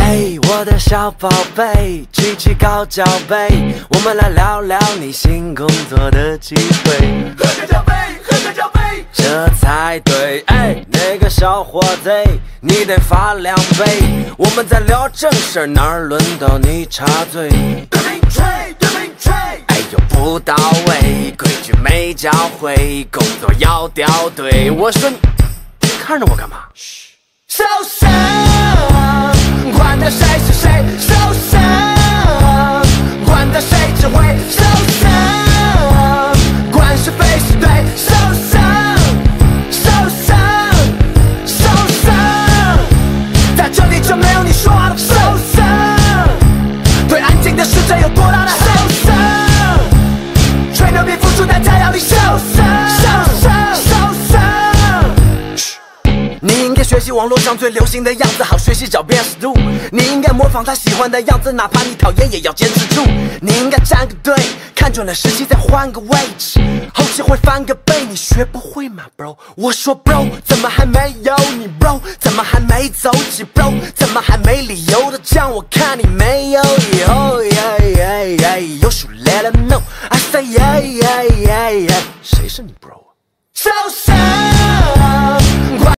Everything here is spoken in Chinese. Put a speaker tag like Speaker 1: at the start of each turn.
Speaker 1: 哎，我的小宝贝，举起高脚杯，我们来聊聊你新工作的机会。喝个交杯，喝个交杯，这才对。哎，那个小伙子，你得发2杯。我们在聊正事，哪儿轮到你插嘴？对名吹，对名吹，哎呦不到位，规矩没教会，工作要掉队。我说你看着我干嘛？嘘，受伤。管他谁是谁，受伤；管他谁只会受伤；管是非是对，受伤，受伤，受伤。在这里就没有你说好的受伤。对安静的世界有多大的受伤？吹牛逼付出代价要你受伤，受伤，受伤。你应该学习网络上最流行的样子，好学习找辨识度。你应该模仿他喜欢的样子，哪怕你讨厌也要坚持住。你应该站个队，看准了时机再换个位置，后期会翻个倍。你学不会吗 bro？ 我说 bro， 怎么还没有你 bro？ 怎么还没走起 bro？ 怎么还没理由的讲？我看你没有以后。You should let them know I say yeah。 谁是你 bro？ 受伤。